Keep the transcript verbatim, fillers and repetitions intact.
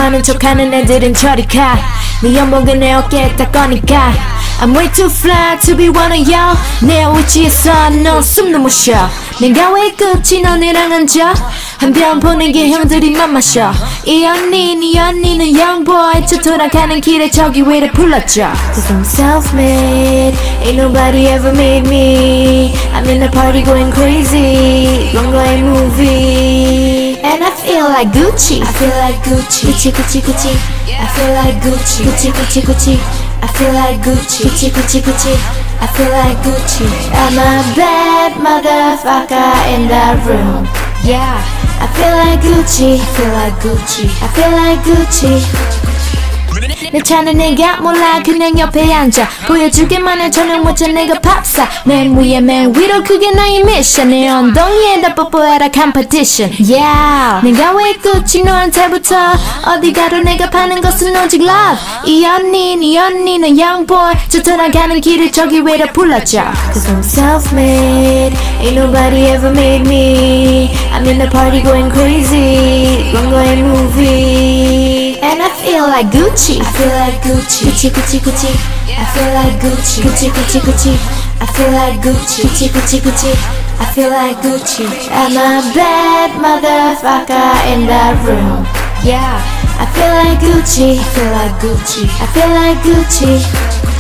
많은 척하는 애들은 저리 가. 네 연봉은 내 어깨에 다 거니까 I'm way too fly to be one of y'all. 내 위치에서 넌 숨도 못 쉬어. 내가 왜 끝이 너네랑 앉아. 한 병 보내게 형들이 맘마셔. 이 언니 네 언니는 youngboy. 저 돌아가는 길에 저기 위를 불렀죠. Cause I'm self-made, ain't nobody ever made me. I'm in the party going crazy, 롱거의 movie. And I feel like Gucci, I feel like Gucci, Gucci Gucci Gucci. I feel like Gucci, Gucci Gucci Gucci. I feel like Gucci, Gucci Gucci Gucci. I feel like Gucci. I'm a bad motherfucker in the room. Yeah, I feel like Gucci, I feel like Gucci, I feel like Gucci. 내 차는 내가 몰라 그냥 옆에 앉아. 보여주기만 해 저녁 못해 내가 팝사. 맨 위에 맨 위로 그게 나의 미션. 내 엉덩이에다 뽀뽀해라 competition. Yeah, 내가 왜 굳이 너한테부터 어디 가도 내가 파는 것은 오직 love. 이 언니 네 언니는 youngboy. 저 돌아가는 길을 저기 위로 불렀죠. Cause I'm self-made, ain't nobody ever made me. I'm in the party going crazy, 롱거의 movie. And I feel like Gucci, I feel like Gucci, Gucci Gucci Gucci. I feel like Gucci, Gucci Gucci Gucci. I feel like Gucci, Gucci Gucci Gucci. I feel like Gucci. I'm a bad motherfucker in the room. Yeah, I feel like Gucci, I feel like Gucci, I feel like Gucci.